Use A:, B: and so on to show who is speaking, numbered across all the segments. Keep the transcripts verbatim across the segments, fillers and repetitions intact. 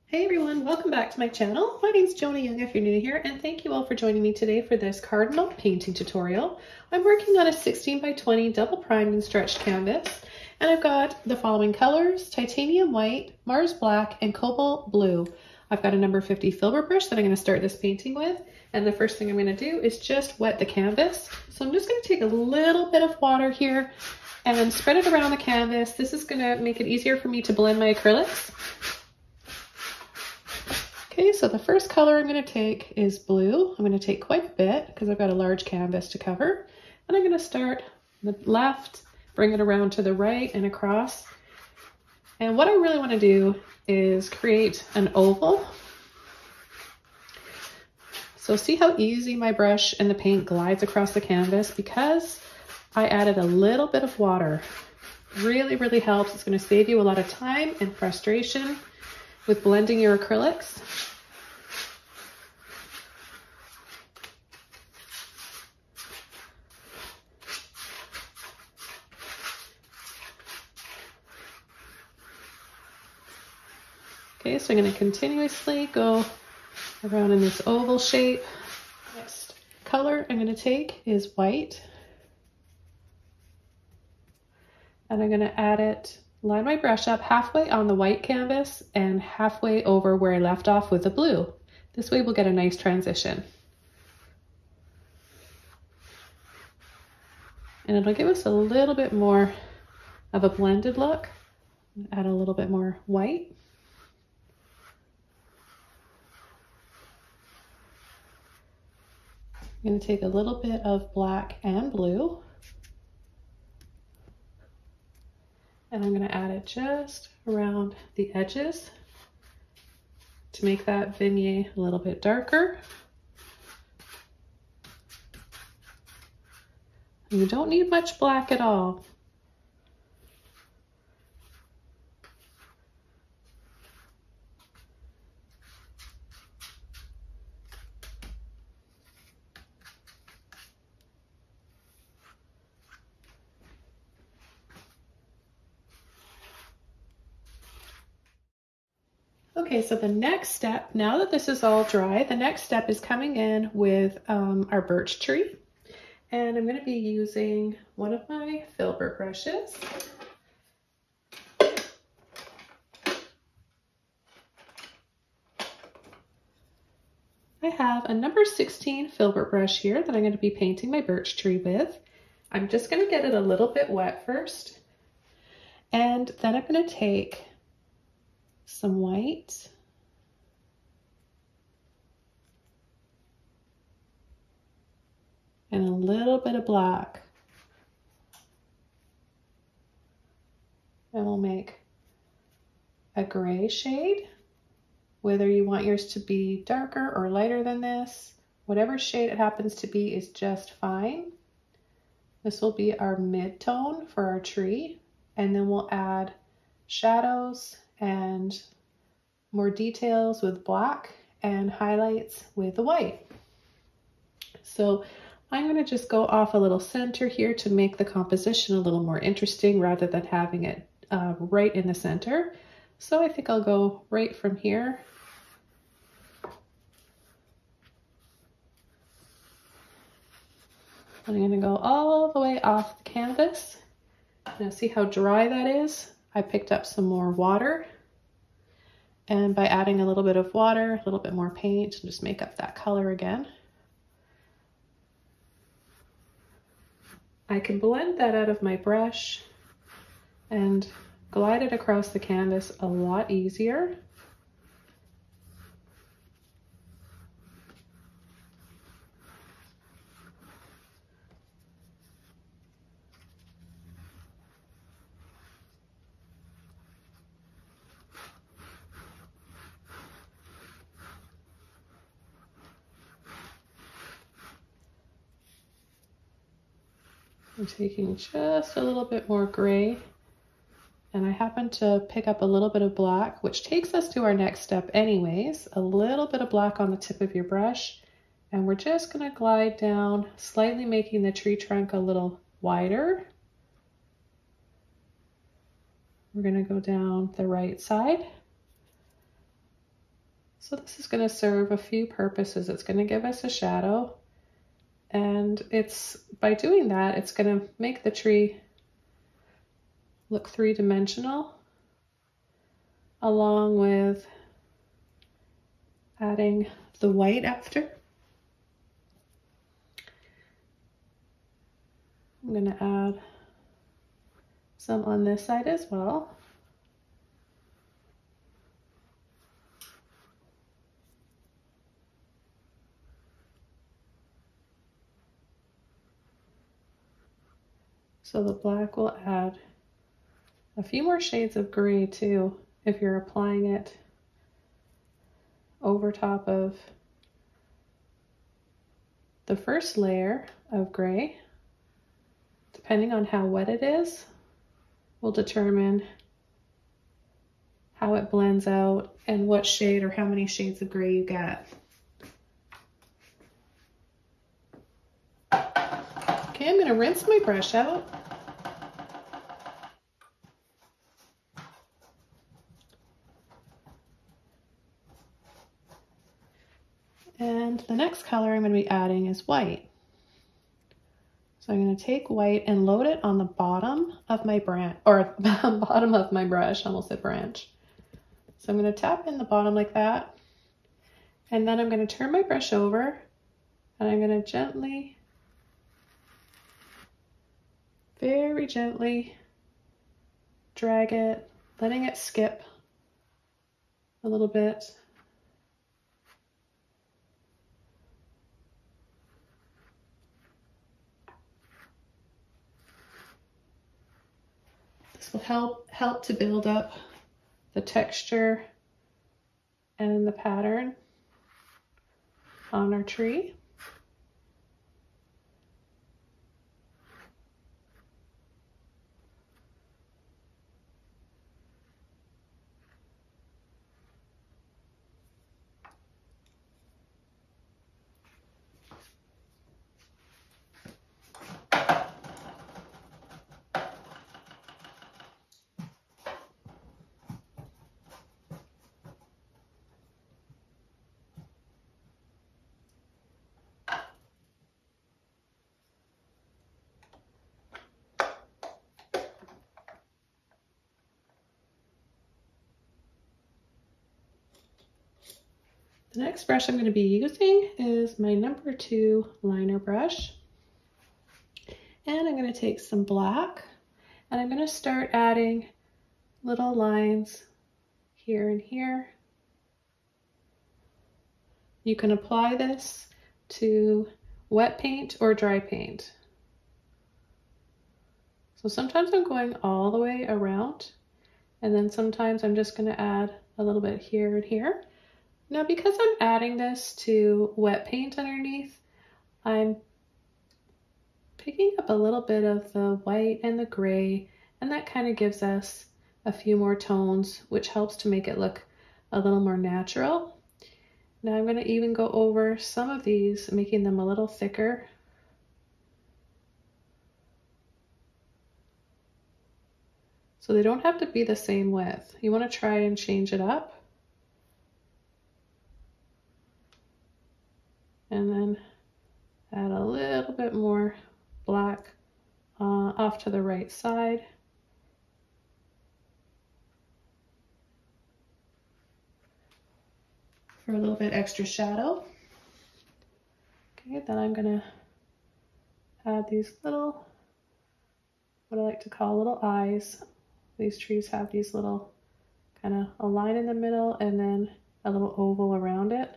A: Hey everyone, welcome back to my channel. My name's Joni Young if you're new here, and thank you all for joining me today for this Cardinal painting tutorial. I'm working on a sixteen by twenty double primed and stretched canvas, and I've got the following colors: titanium white, Mars black, and cobalt blue. I've got a number fifty filbert brush that I'm going to start this painting with, and the first thing I'm going to do is just wet the canvas. So I'm just going to take a little bit of water here and spread it around the canvas. This is going to make it easier for me to blend my acrylics. Okay, so the first color I'm going to take is blue. I'm going to take quite a bit because I've got a large canvas to cover. And I'm going to start on the left, bring it around to the right and across. And what I really want to do is create an oval. So see how easy my brush and the paint glides across the canvas because I added a little bit of water. Really, really helps. It's going to save you a lot of time and frustration with blending your acrylics. Okay, so I'm going to continuously go around in this oval shape. Next color I'm going to take is white. And I'm going to add it, line my brush up halfway on the white canvas and halfway over where I left off with the blue. This way we'll get a nice transition. And it'll give us a little bit more of a blended look. Add a little bit more white. I'm going to take a little bit of black and blue. And I'm going to add it just around the edges to make that vignette a little bit darker. And you don't need much black at all. Okay, so the next step, now that this is all dry, the next step is coming in with um, our birch tree. And I'm going to be using one of my filbert brushes. I have a number sixteen filbert brush here that I'm going to be painting my birch tree with. I'm just going to get it a little bit wet first. And then I'm going to take some white and a little bit of black, and we'll make a gray shade. Whether you want yours to be darker or lighter than this, whatever shade it happens to be is just fine. This will be our mid-tone for our tree, and then we'll add shadows and more details with black and highlights with the white. So I'm going to just go off a little center here to make the composition a little more interesting rather than having it uh, right in the center. So I think I'll go right from here. I'm going to go all the way off the canvas. Now see how dry that is? I picked up some more water, and by adding a little bit of water, a little bit more paint, just make up that color again. I can blend that out of my brush and glide it across the canvas a lot easier. I'm taking just a little bit more gray, and I happen to pick up a little bit of black, which takes us to our next step anyways. A little bit of black on the tip of your brush, and we're just going to glide down, slightly making the tree trunk a little wider. We're going to go down the right side. So this is going to serve a few purposes. It's going to give us a shadow, and it's by doing that, it's going to make the tree look three-dimensional, along with adding the white after. I'm going to add some on this side as well. So the black will add a few more shades of gray too, if you're applying it over top of the first layer of gray. Depending on how wet it is, will determine how it blends out and what shade or how many shades of gray you get. Okay, I'm going to rinse my brush out. And the next color I'm going to be adding is white. So I'm going to take white and load it on the bottom of my branch, or bottom of my brush, almost said branch. So I'm going to tap in the bottom like that. And then I'm going to turn my brush over and I'm going to gently, very gently drag it, letting it skip a little bit. This will help help to build up the texture and the pattern on our tree. The next brush I'm going to be using is my number two liner brush. And I'm going to take some black and I'm going to start adding little lines here and here. You can apply this to wet paint or dry paint. So sometimes I'm going all the way around, and then sometimes I'm just going to add a little bit here and here. Now, because I'm adding this to wet paint underneath, I'm picking up a little bit of the white and the gray, and that kind of gives us a few more tones, which helps to make it look a little more natural. Now I'm going to even go over some of these, making them a little thicker. So they don't have to be the same width. You want to try and change it up. And then add a little bit more black uh, off to the right side. For a little bit extra shadow. Okay, then I'm gonna add these little, what I like to call little eyes. These trees have these little kind of a line in the middle and then a little oval around it.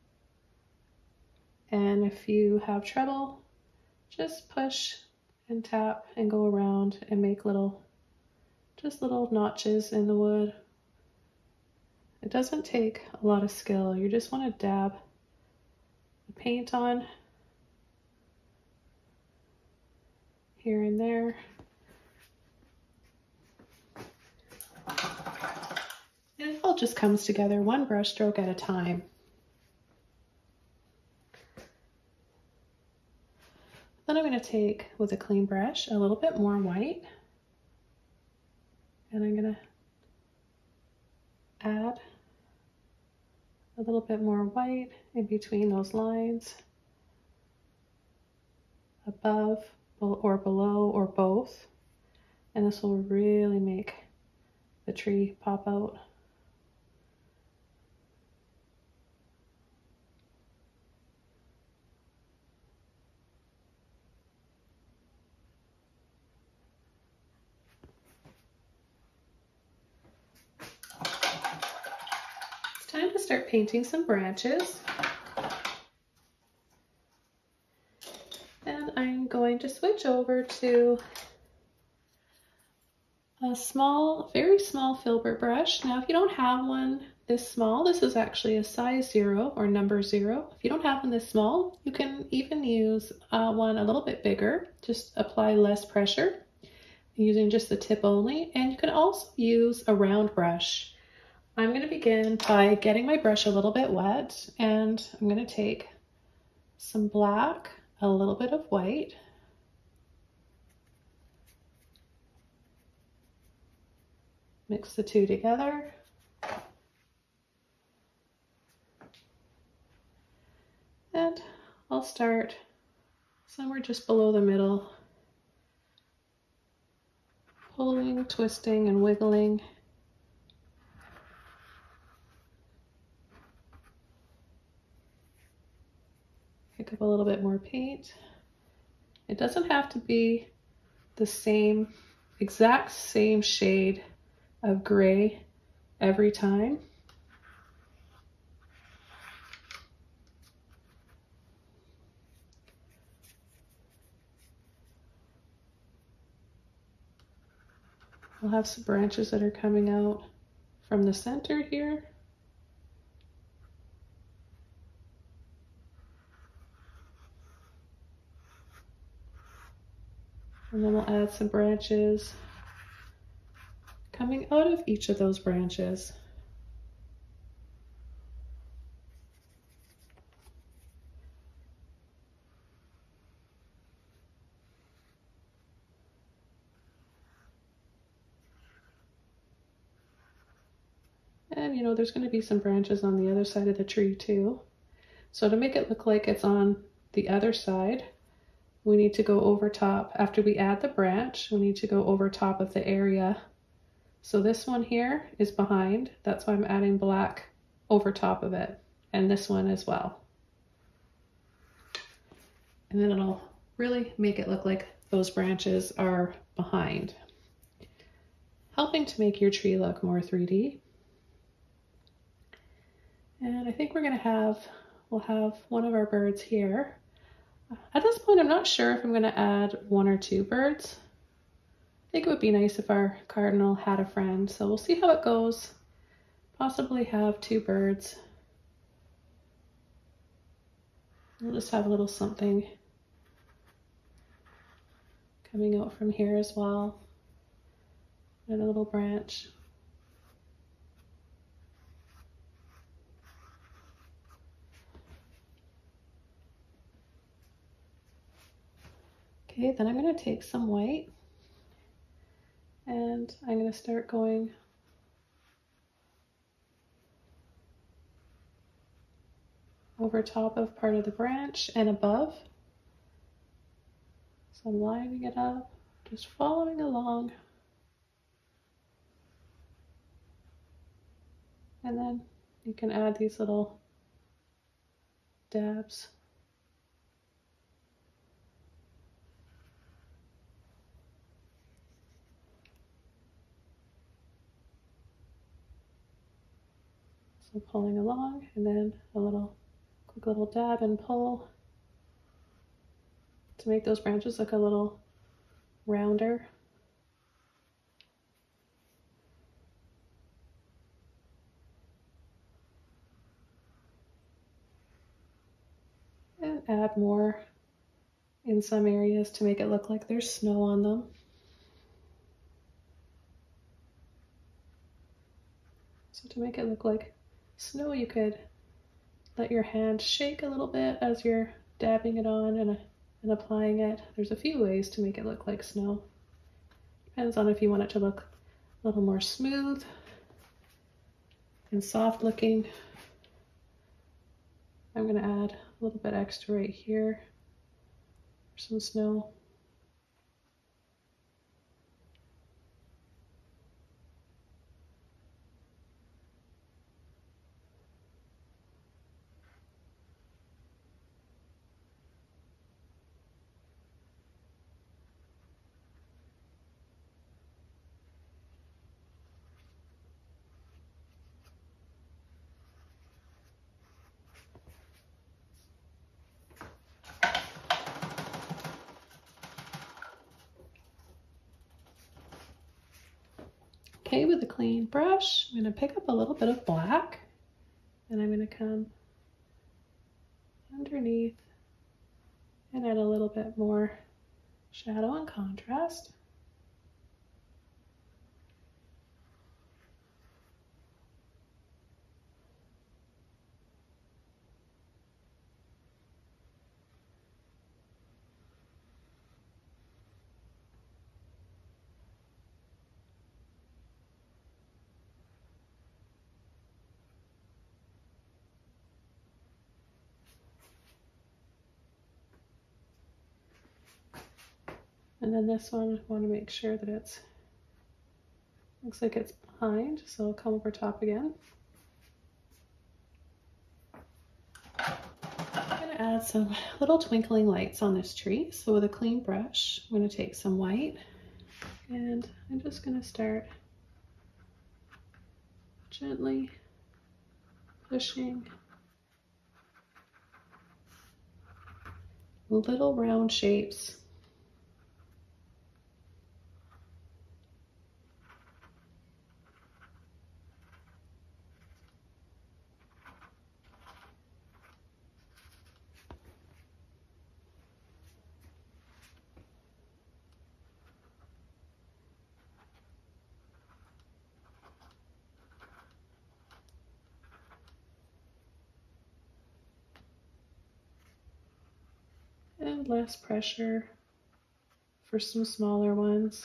A: And if you have trouble, just push and tap and go around and make little, just little notches in the wood. It doesn't take a lot of skill. You just want to dab the paint on here and there. And it all just comes together one brush stroke at a time. Then I'm going to take, with a clean brush, a little bit more white. And I'm going to add a little bit more white in between those lines, above or below or both. And this will really make the tree pop out. It's time to start painting some branches. And I'm going to switch over to a small, very small filbert brush. Now, if you don't have one this small, this is actually a size zero or number zero. If you don't have one this small, you can even use uh, one a little bit bigger. Just apply less pressure using just the tip only. And you can also use a round brush. I'm going to begin by getting my brush a little bit wet, and I'm going to take some black, a little bit of white, mix the two together. And I'll start somewhere just below the middle, pulling, twisting, and wiggling. Pick up a little bit more paint. It doesn't have to be the same, exact same shade of gray every time. We'll have some branches that are coming out from the center here. And then we'll add some branches coming out of each of those branches. And you know, there's going to be some branches on the other side of the tree too. So to make it look like it's on the other side, we need to go over top. After we add the branch, we need to go over top of the area. So this one here is behind. That's why I'm adding black over top of it. And this one as well. And then it'll really make it look like those branches are behind, helping to make your tree look more three D. And I think we're gonna have, we'll have one of our birds here. At this point, I'm not sure if I'm gonna add one or two birds. I think it would be nice if our cardinal had a friend, so we'll see how it goes. Possibly have two birds. We'll just have a little something coming out from here as well, and a little branch. Okay, then I'm going to take some white and I'm going to start going over top of part of the branch and above. So I'm lining it up, just following along. And then you can add these little dabs. So pulling along, and then a little quick little dab and pull to make those branches look a little rounder. And add more in some areas to make it look like there's snow on them. So to make it look like snow, you could let your hand shake a little bit as you're dabbing it on and, and applying it. There's a few ways to make it look like snow. Depends on if you want it to look a little more smooth and soft looking, I'm going to add a little bit extra right here for some snow. Okay, with a clean brush, I'm going to pick up a little bit of black and I'm going to come underneath and add a little bit more shadow and contrast. And then this one, I want to make sure that it's, looks like it's behind, so I'll come over top again. I'm going to add some little twinkling lights on this tree. So with a clean brush, I'm going to take some white and I'm just going to start gently pushing little round shapes. And less pressure for some smaller ones.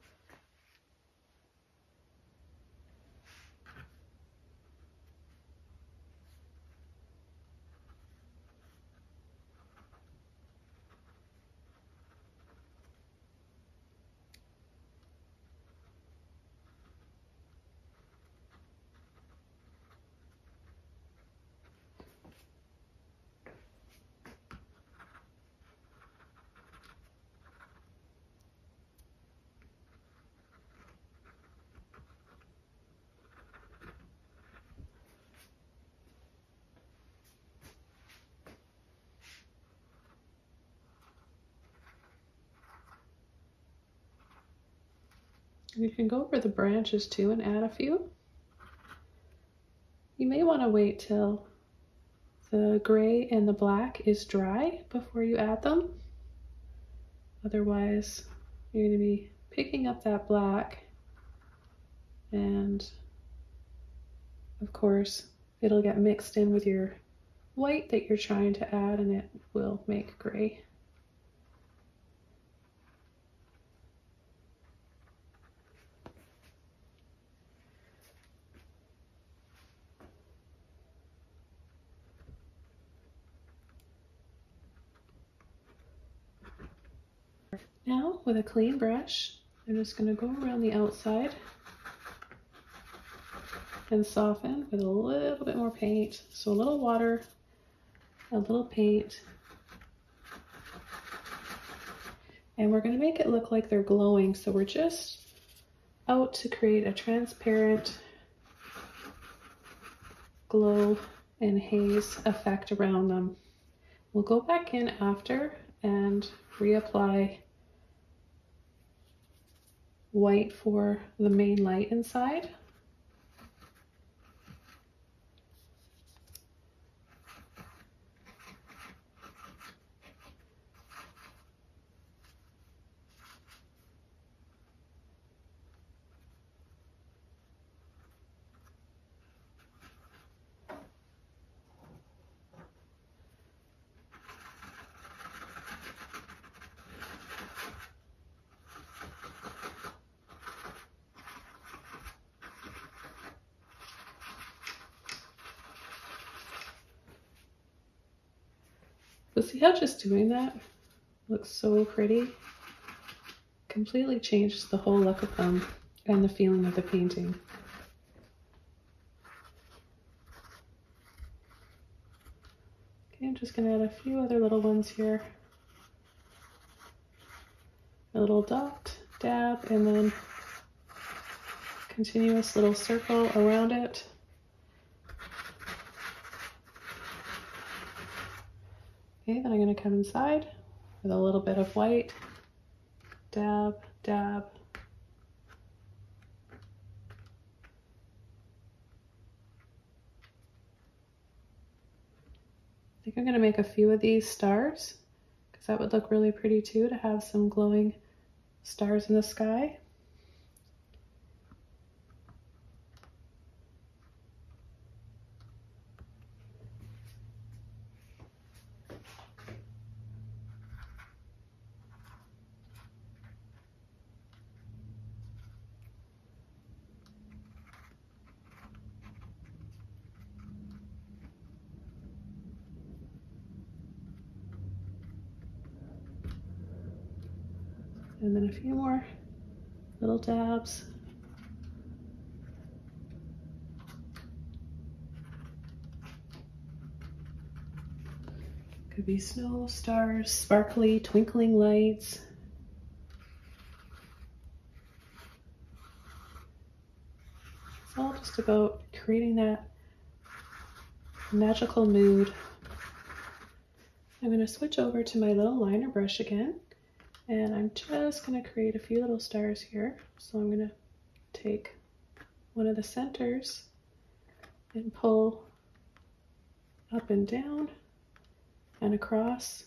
A: You can go over the branches too and add a few. You may want to wait till the gray and the black is dry before you add them. Otherwise, you're going to be picking up that black and of course it'll get mixed in with your white that you're trying to add and it will make gray. Now with a clean brush, I'm just going to go around the outside and soften with a little bit more paint. So a little water, a little paint, and we're going to make it look like they're glowing. So we're just out to create a transparent glow and haze effect around them. We'll go back in after and reapply white for the main light inside. So see how just doing that looks so pretty? Completely changes the whole look of them and the feeling of the painting. Okay, I'm just gonna add a few other little ones here. A little dot, dab, and then continuous little circle around it. Okay, then I'm going to come inside with a little bit of white, dab, dab. I think I'm going to make a few of these stars because that would look really pretty too, to have some glowing stars in the sky. And then a few more little dabs. Could be snow, stars, sparkly, twinkling lights. It's all just about creating that magical mood. I'm going to switch over to my little liner brush again. And I'm just going to create a few little stars here. So I'm going to take one of the centers and pull up and down and across.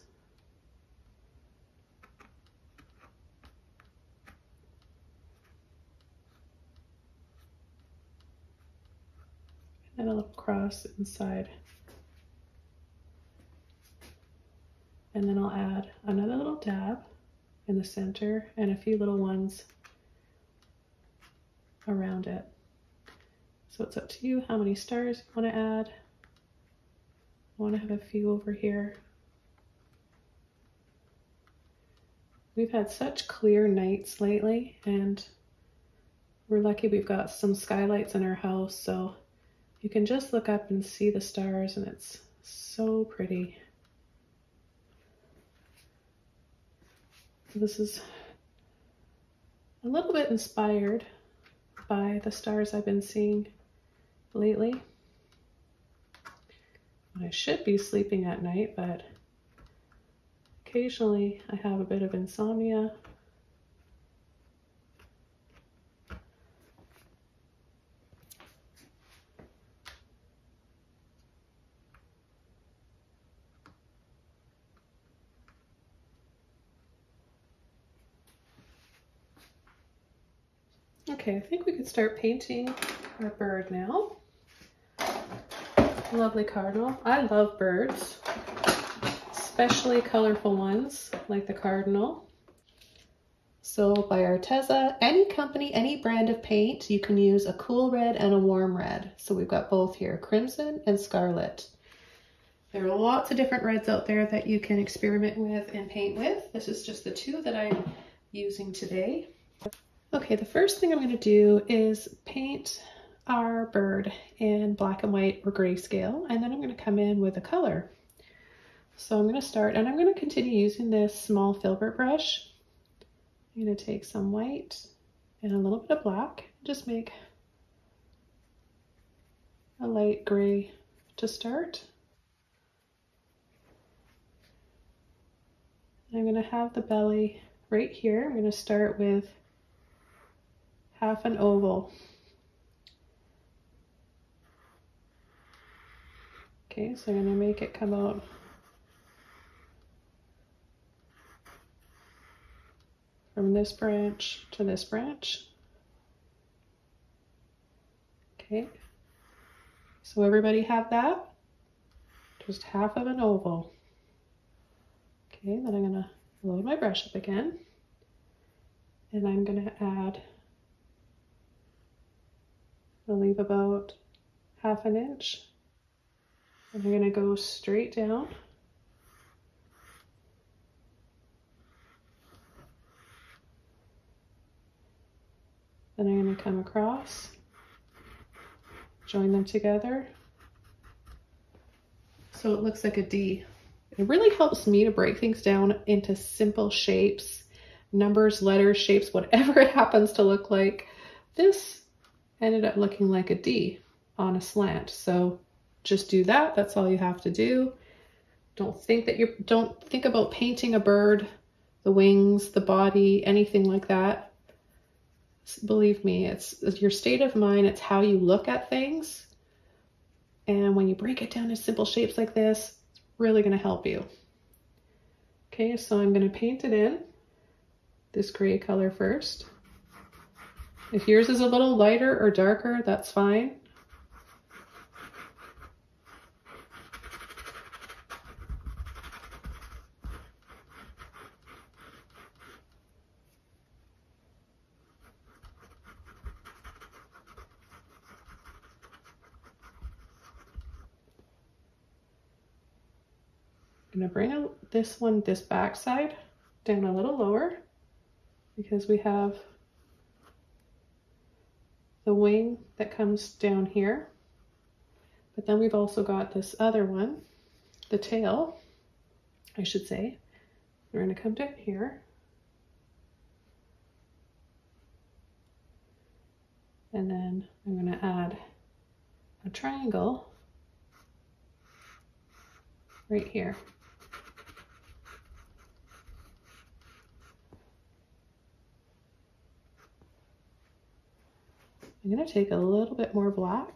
A: And then I'll cross inside. And then I'll add another little dab in the center and a few little ones around it. So it's up to you how many stars you want to add. I want to have a few over here. We've had such clear nights lately, and we're lucky we've got some skylights in our house, so you can just look up and see the stars, and it's so pretty. This is a little bit inspired by the stars I've been seeing lately. I should be sleeping at night, but occasionally I have a bit of insomnia. Okay, I think we could start painting our bird now. Lovely cardinal. I love birds, especially colorful ones like the cardinal. So by Arteza, any company, any brand of paint, you can use a cool red and a warm red. So we've got both here, crimson and scarlet. There are lots of different reds out there that you can experiment with and paint with. This is just the two that I'm using today. Okay, the first thing I'm going to do is paint our bird in black and white or grayscale, and then I'm going to come in with a color. So I'm going to start, and I'm going to continue using this small filbert brush. I'm going to take some white and a little bit of black, just make a light gray to start. I'm going to have the belly right here. I'm going to start with half an oval. Okay, so I'm going to make it come out from this branch to this branch. Okay, so everybody have that? Just half of an oval. Okay, then I'm going to load my brush up again, and I'm going to add, I'll leave about half an inch. And I'm going to go straight down Then I'm going to come across, join them together, so it looks like a D. It really helps me to break things down into simple shapes, numbers, letters, shapes, whatever it happens to look like. This ended up looking like a D on a slant. So just do that. That's all you have to do. Don't think that you don't think about painting a bird, the wings, the body, anything like that. Believe me, it's, it's your state of mind. It's how you look at things. And when you break it down to simple shapes like this, it's really going to help you. Okay, so I'm going to paint it in this gray color first. If yours is a little lighter or darker, that's fine. I'm going to bring a, this one, this back side, down a little lower because we have the wing that comes down here. But then we've also got this other one, the tail, I should say. We're going to come down here. And then I'm going to add a triangle right here. I'm going to take a little bit more black,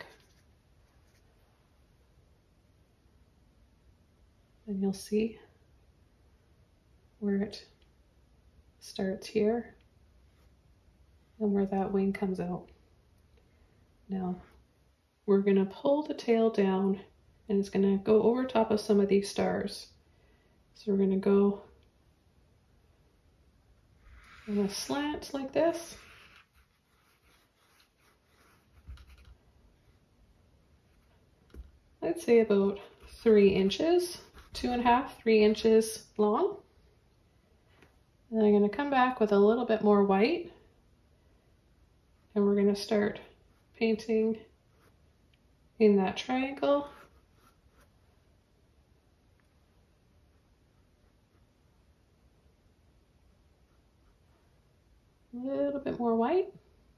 A: and you'll see where it starts here and where that wing comes out. Now we're going to pull the tail down, and it's going to go over top of some of these stars. So we're going to go on a slant like this. I'd say about three inches, two and a half, three inches long. And I'm going to come back with a little bit more white, and we're going to start painting in that triangle. A little bit more white,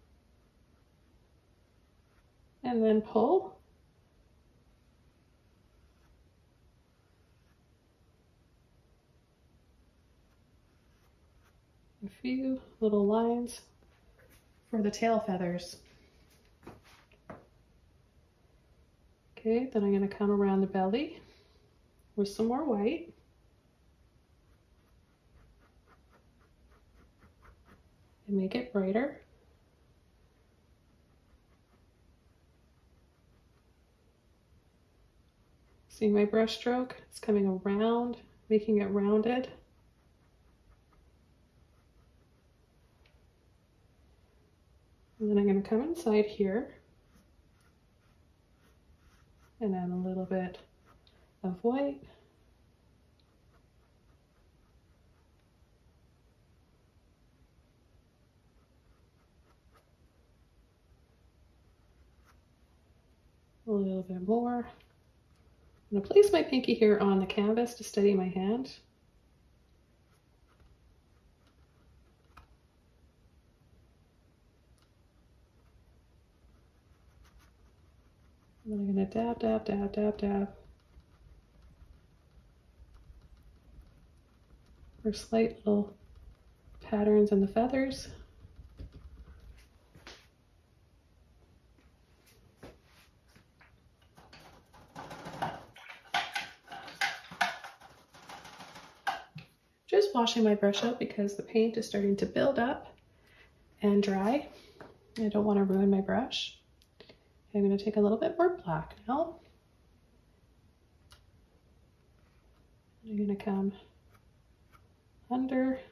A: and then pull. A few little lines for the tail feathers. Okay, then I'm going to come around the belly with some more white. And make it brighter. See my brush stroke? It's coming around, making it rounded. And then I'm going to come inside here and add a little bit of white. A little bit more. I'm going to place my pinky here on the canvas to steady my hand. And then I'm going to dab, dab, dab, dab, dab. For slight little patterns in the feathers. Just washing my brush out because the paint is starting to build up and dry. I don't want to ruin my brush. I'm going to take a little bit more black now. I'm going to come under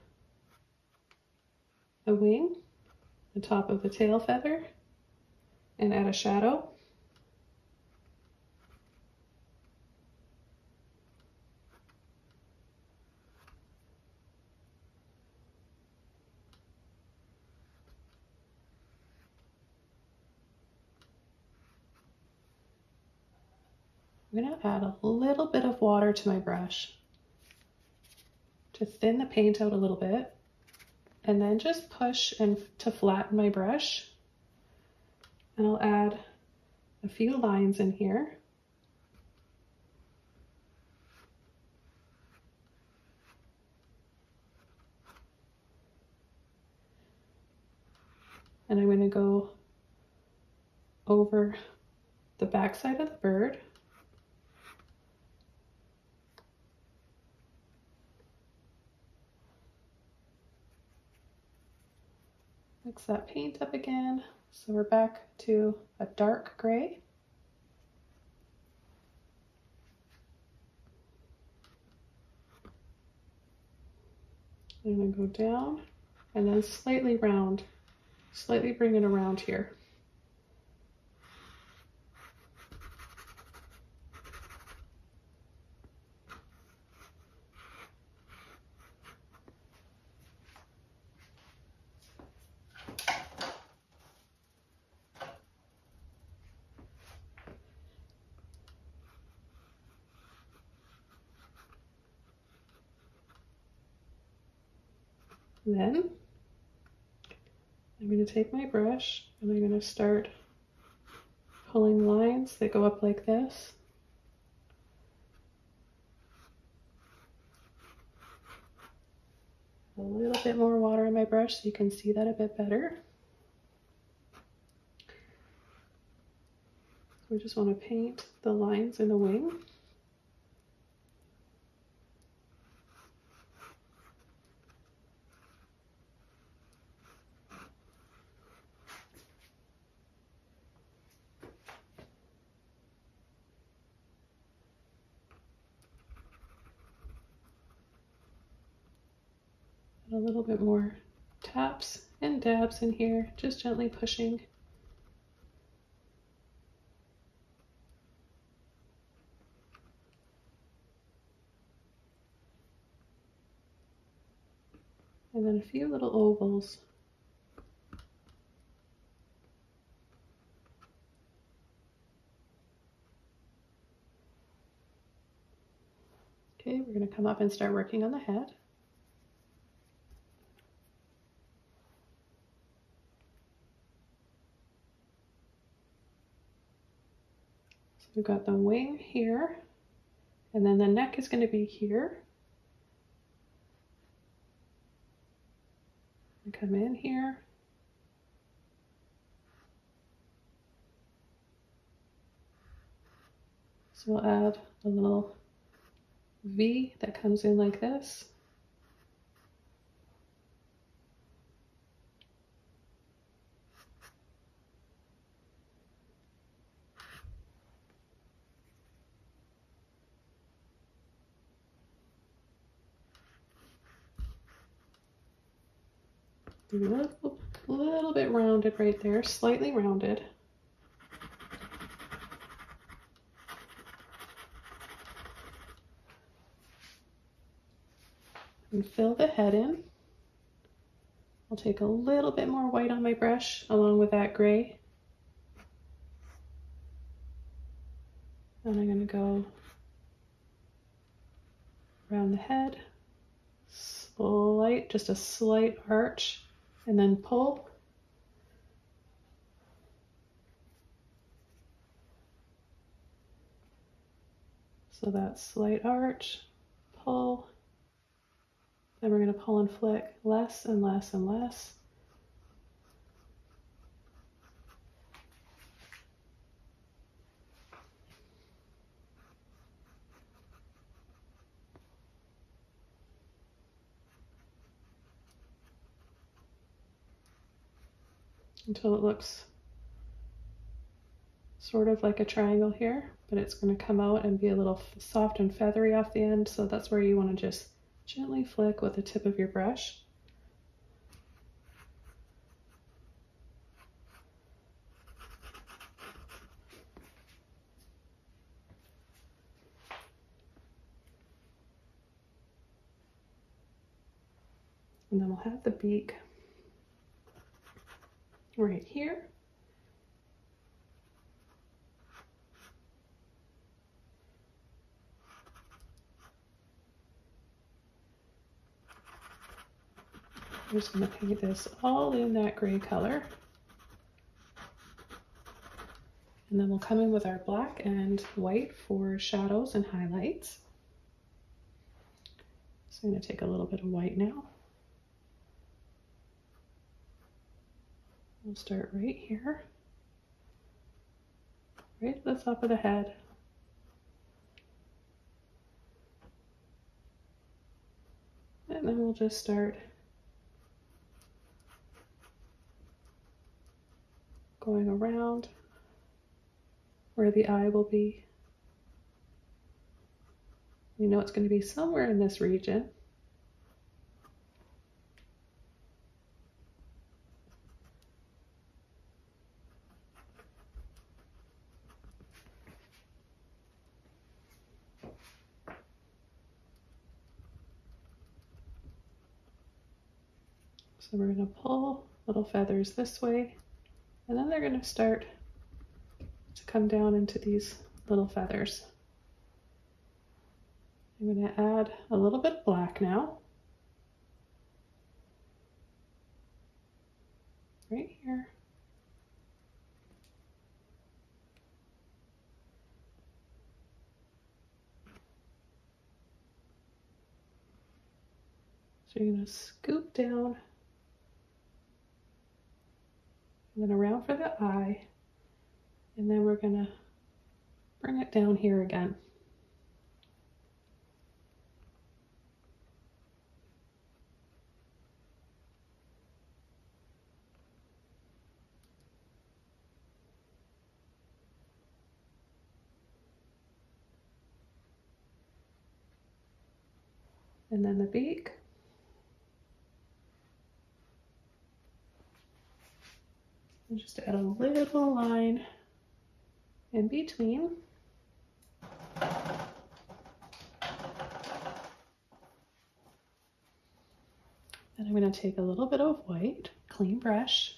A: the wing, the top of the tail feather, and add a shadow. I'm going to add a little bit of water to my brush to thin the paint out a little bit, and then just push and to flatten my brush. And I'll add a few lines in here. And I'm going to go over the back side of the bird. Mix that paint up again. So we're back to a dark gray. I'm going to go down and then slightly round, slightly bring it around here. Then I'm going to take my brush and I'm going to start pulling lines that go up like this. A little bit more water in my brush so you can see that a bit better. We just want to paint the lines in the wing. A little bit more taps and dabs in here, just gently pushing. And then a few little ovals. Okay, we're going to come up and start working on the head. So we've got the wing here, and then the neck is going to be here. And come in here. So we'll add a little V that comes in like this. A little, little bit rounded right there, slightly rounded. And fill the head in. I'll take a little bit more white on my brush along with that gray. And I'm going to go around the head, slight, just a slight arch, and then pull. So that slight arch, pull. Then we're going to pull and flick less and less and less. Until it looks sort of like a triangle here, but it's going to come out and be a little soft and feathery off the end. So that's where you want to just gently flick with the tip of your brush. And then we'll have the beak right here. I'm just going to paint this all in that gray color. And then we'll come in with our black and white for shadows and highlights. So I'm going to take a little bit of white now. We'll start right here, right at the top of the head. And then we'll just start going around where the eye will be. You know it's going to be somewhere in this region. So we're going to pull little feathers this way, and then they're going to start to come down into these little feathers. I'm going to add a little bit of black now, right here. So you're going to scoop down and then around for the eye, and then we're going to bring it down here again. And then the beak. And just add a little line in between. Then I'm going to take a little bit of white, clean brush.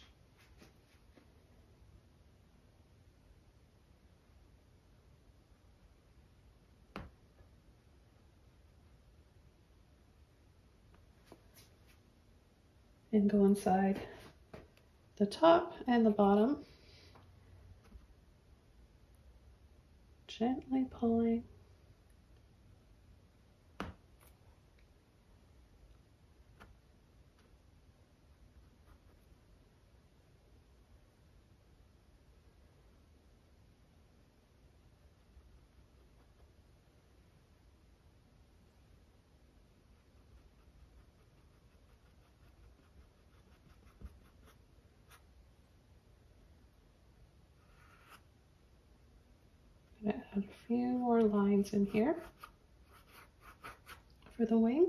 A: And go inside the top and the bottom, gently pulling. I'm going to add a few more lines in here for the wing.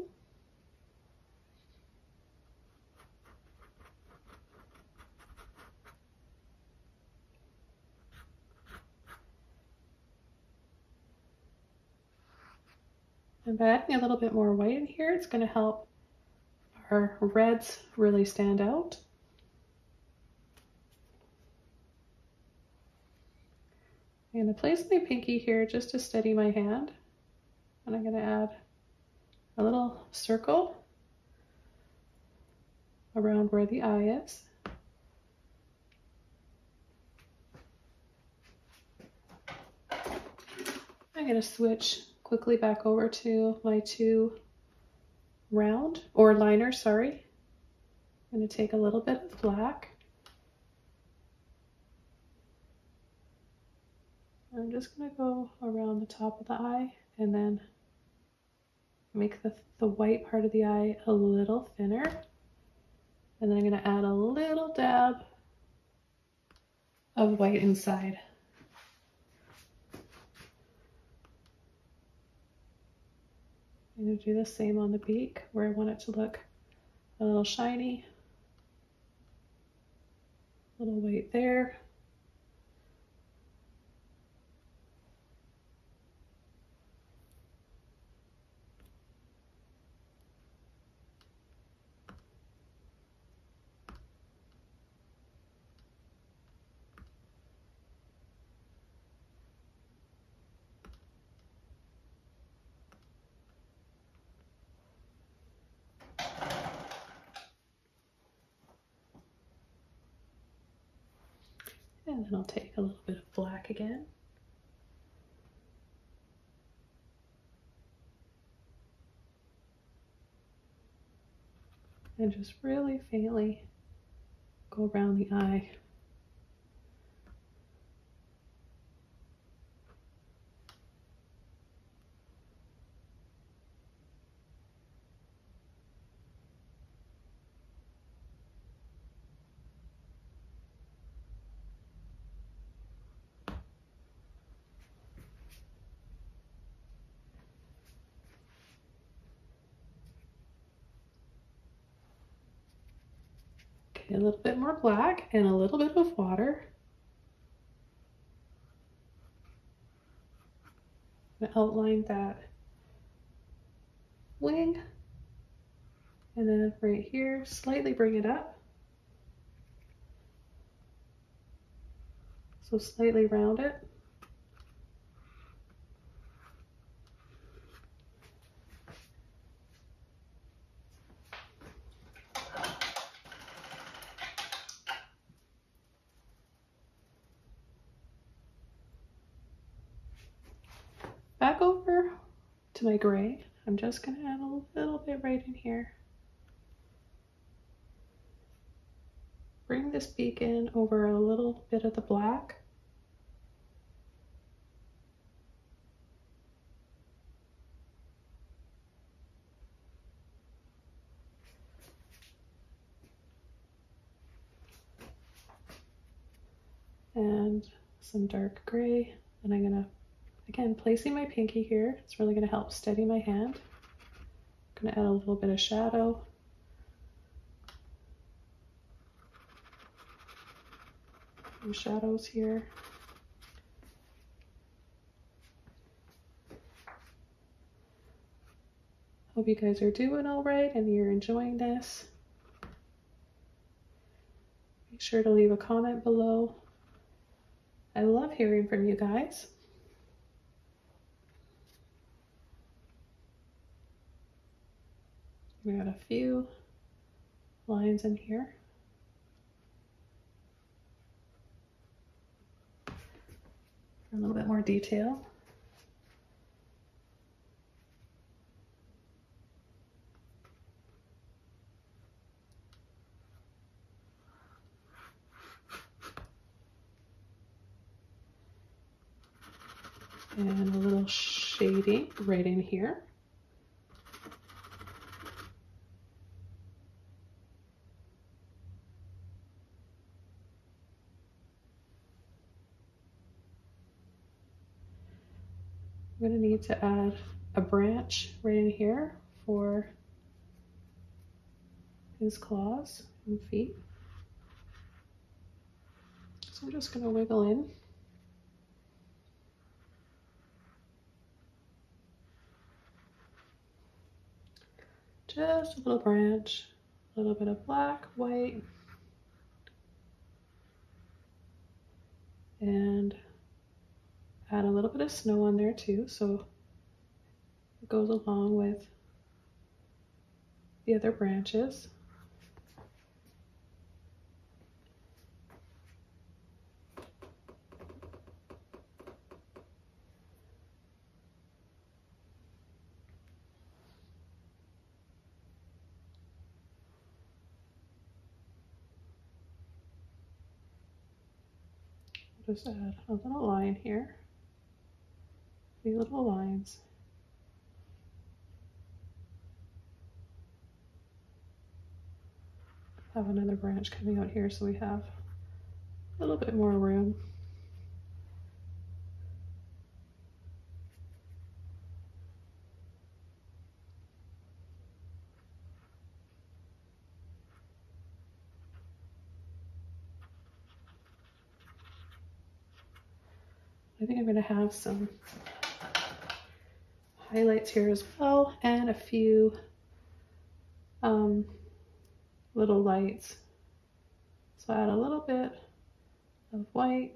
A: And by adding a little bit more white in here, it's going to help our reds really stand out. I'm going to place my pinky here just to steady my hand, and I'm going to add a little circle around where the eye is. I'm going to switch quickly back over to my two round, or liner, sorry. I'm going to take a little bit of black. I'm just going to go around the top of the eye and then make the, the white part of the eye a little thinner. And then I'm going to add a little dab of white inside. I'm going to do the same on the beak where I want it to look a little shiny. A little white there. And then I'll take a little bit of black again. And just really faintly go around the eye. A little bit more black and a little bit of water. I'm going to outline that wing, and then right here, slightly bring it up. So slightly round it. Back over to my gray. I'm just going to add a little bit right in here. Bring this beak in over a little bit of the black. And some dark gray. And I'm going to, again, placing my pinky here, it's really going to help steady my hand. I'm going to add a little bit of shadow. Some shadows here. Hope you guys are doing all right and you're enjoying this. Make sure to leave a comment below. I love hearing from you guys. We got a few lines in here. A little bit more detail. And a little shading right in here. I'm going to need to add a branch right in here for his claws and feet. So I'm just going to wiggle in. Just a little branch, a little bit of black, white, and add a little bit of snow on there too, so it goes along with the other branches. Just add a little line here, three little lines. Have another branch coming out here so we have a little bit more room. I think I'm going to have some highlights here as well, and a few um, little lights. So add a little bit of white.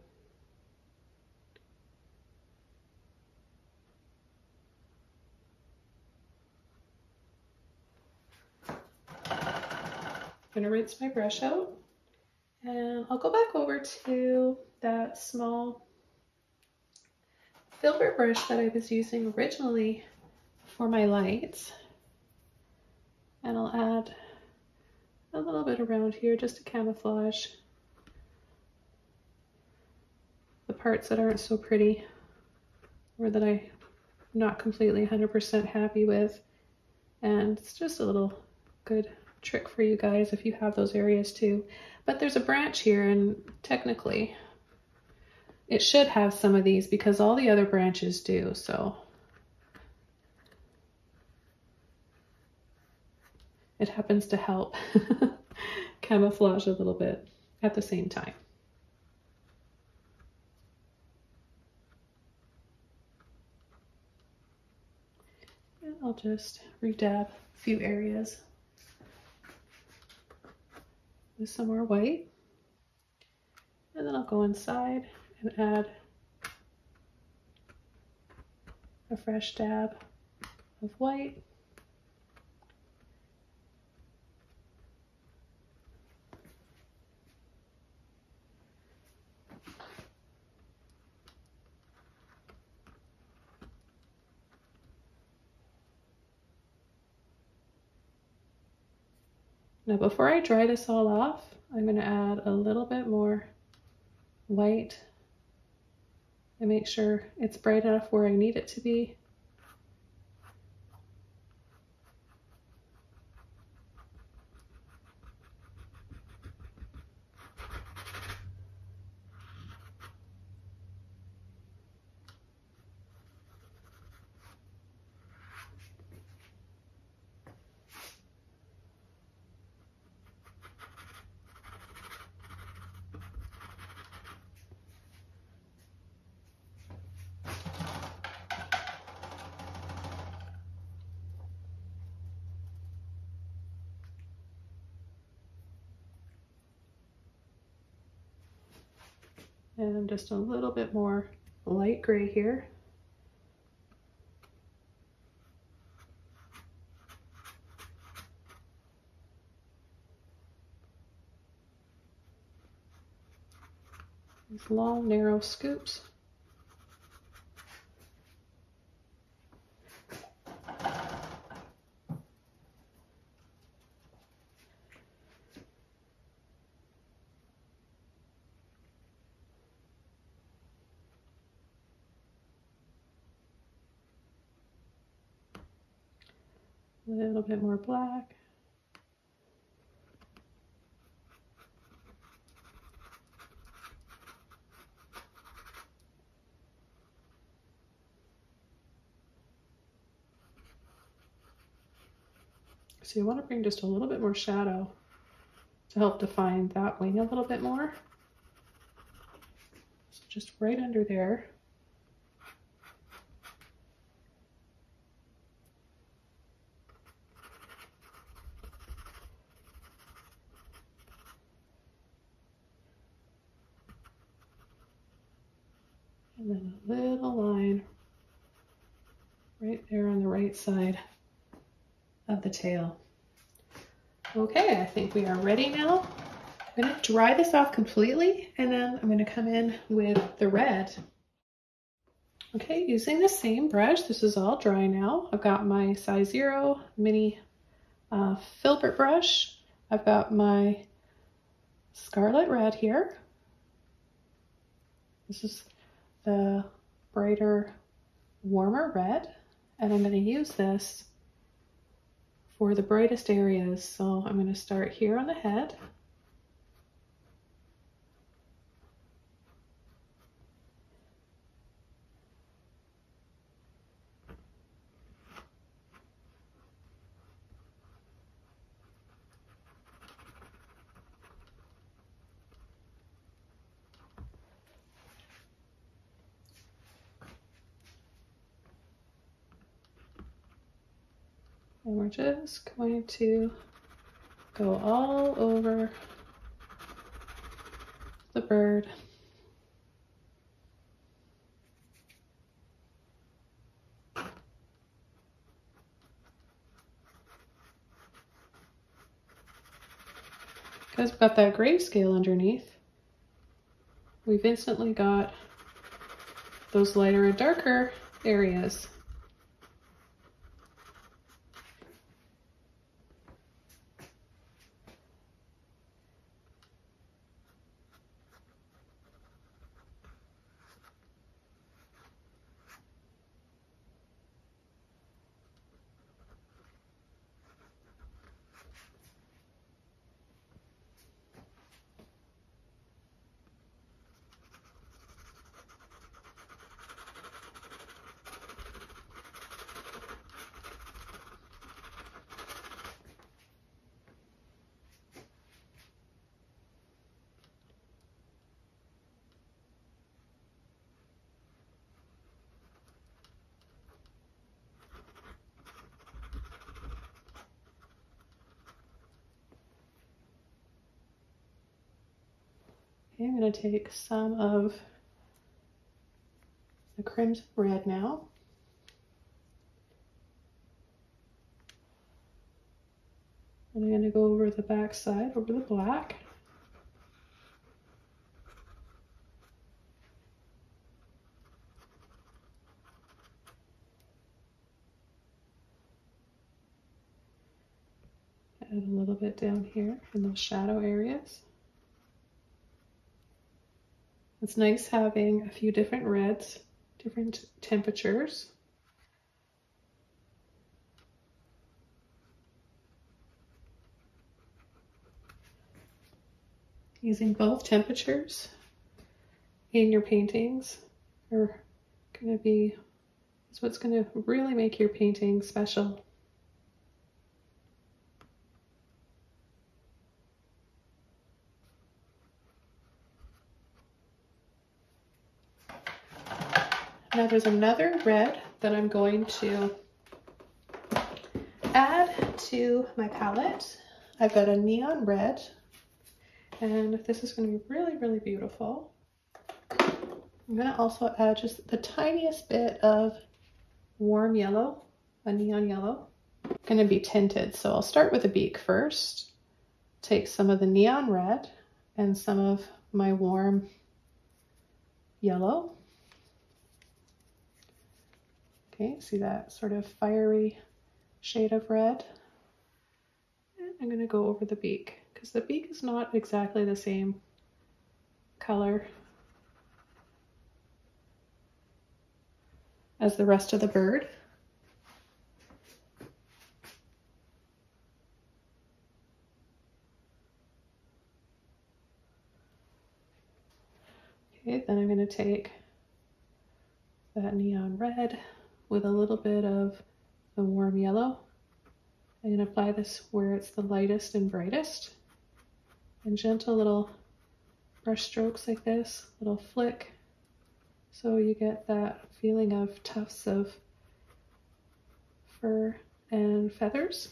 A: I'm going to rinse my brush out, and I'll go back over to that small filbert brush that I was using originally for my lights. And I'll add a little bit around here just to camouflage the parts that aren't so pretty or that I'm not completely one hundred percent happy with. And it's just a little good trick for you guys if you have those areas too. But there's a branch here, and technically it should have some of these because all the other branches do. So it happens to help camouflage a little bit at the same time. And I'll just redab a few areas with some more white. And then I'll go inside and add a fresh dab of white. Now before I dry this all off, I'm going to add a little bit more white and make sure it's bright enough where I need it to be. And just a little bit more light gray here. These long, narrow scoops. A little bit more black. So you want to bring just a little bit more shadow to help define that wing a little bit more. So just right under there. And then a little line right there on the right side of the tail. Okay, I think we are ready now. I'm going to dry this off completely, and then I'm going to come in with the red. Okay, using the same brush, this is all dry now. I've got my size zero mini uh, filbert brush. I've got my Scarlet red here. This is the brighter, warmer red, and I'm going to use this for the brightest areas. So I'm going to start here on the head. And we're just going to go all over the bird. Because we've got that grayscale underneath. we've instantly got those lighter and darker areas. Okay, I'm going to take some of the crimson red now. And I'm going to go over the back side, over the black. Add a little bit down here in those shadow areas. It's nice having a few different reds, different temperatures. Using both temperatures in your paintings are going to be, is what's going to really make your painting special. Now there's another red that I'm going to add to my palette. I've got a neon red, and this is going to be really, really beautiful. I'm going to also add just the tiniest bit of warm yellow, a neon yellow. It's going to be tinted, so I'll start with a beak first. Take some of the neon red and some of my warm yellow. Okay, see that sort of fiery shade of red? And I'm going to go over the beak, because the beak is not exactly the same color as the rest of the bird. Okay, then I'm going to take that neon red with a little bit of the warm yellow. I'm going to apply this where it's the lightest and brightest, and gentle little brush strokes like this, little flick, so you get that feeling of tufts of fur and feathers.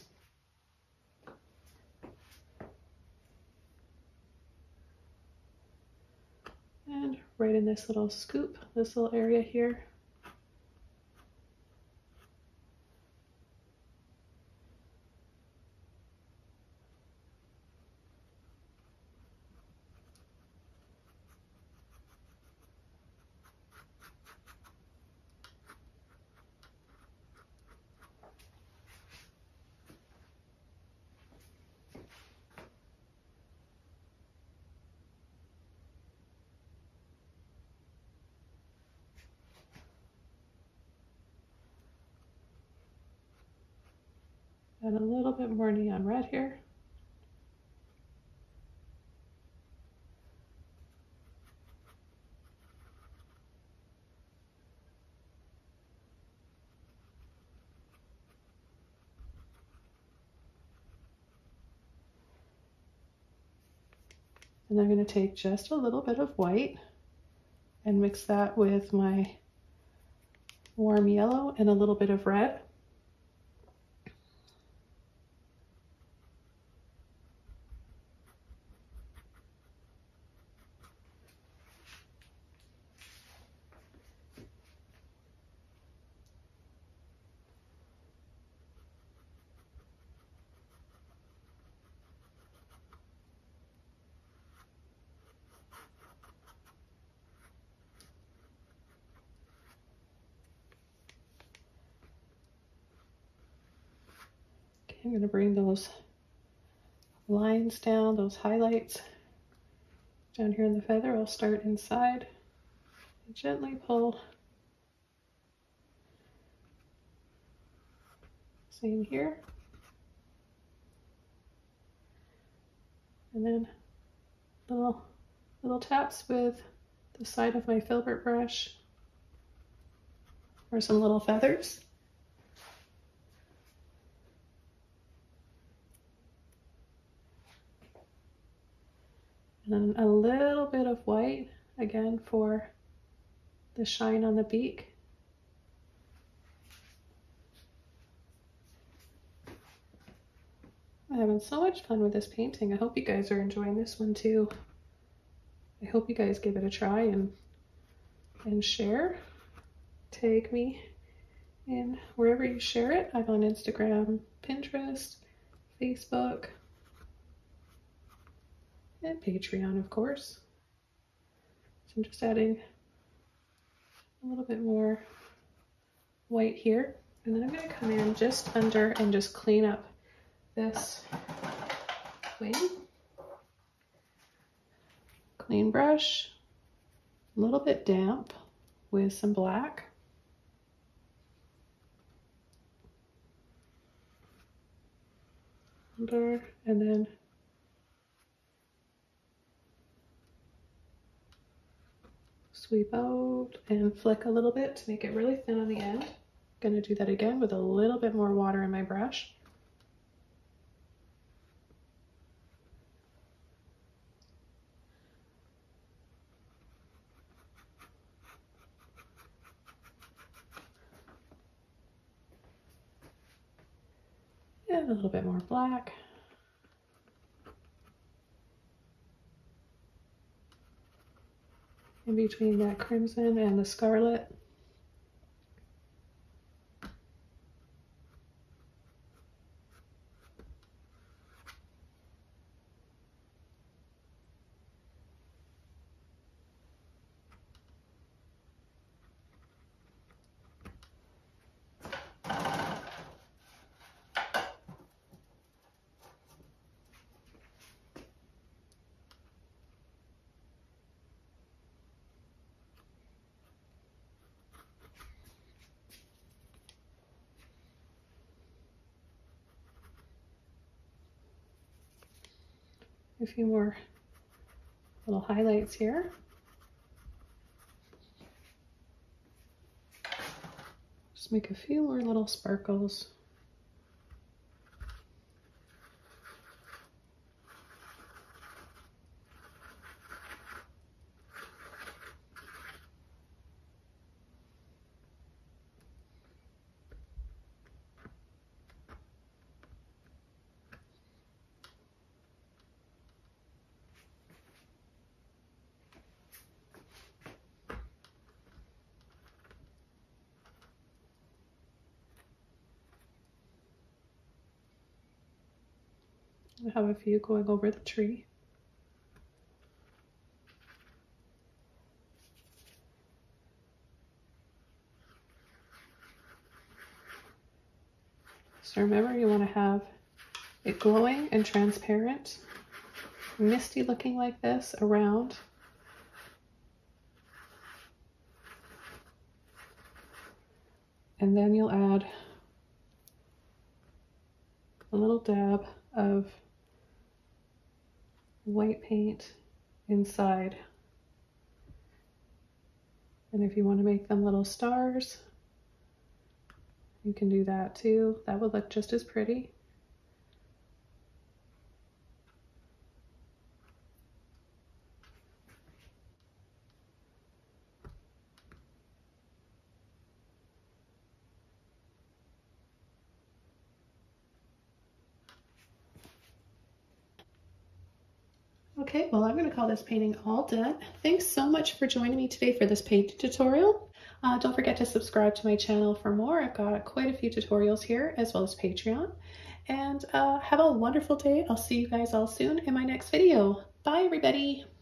A: And right in this little scoop, this little area here. And a little bit more neon red here. And I'm going to take just a little bit of white and mix that with my warm yellow and a little bit of red. I'm going to bring those lines down, those highlights down here in the feather. I'll start inside and gently pull. Same here. And then little, little taps with the side of my filbert brush for some little feathers. And then a little bit of white, again, for the shine on the beak. I'm having so much fun with this painting. I hope you guys are enjoying this one too. I hope you guys give it a try and and share. Tag me in wherever you share it. I'm on Instagram, Pinterest, Facebook, and Patreon, of course. So I'm just adding a little bit more white here. And then I'm going to come in just under and just clean up this wing. Clean brush, a little bit damp with some black. Under, and then sweep out and flick a little bit to make it really thin on the end. Going to do that again with a little bit more water in my brush. And a little bit more black. In between that crimson and the scarlet. A few more little highlights here. Just make a few more little sparkles. I have a few going over the tree. So remember, you want to have it glowing and transparent, misty looking like this around. And then you'll add a little dab of white paint inside. And if you want to make them little stars, you can do that too. That would look just as pretty. Okay, well, I'm going to call this painting all done. Thanks so much for joining me today for this paint tutorial. Uh, don't forget to subscribe to my channel for more. I've got quite a few tutorials here, as well as Patreon. And uh, have a wonderful day. I'll see you guys all soon in my next video. Bye, everybody.